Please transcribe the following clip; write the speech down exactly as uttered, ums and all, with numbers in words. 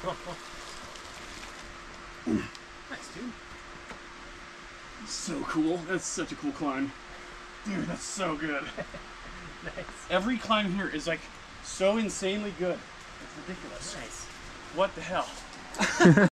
Nice, dude. So cool. That's such a cool climb. Dude, that's so good. Nice. Every climb here is like so insanely good. It's ridiculous. Nice. What the hell?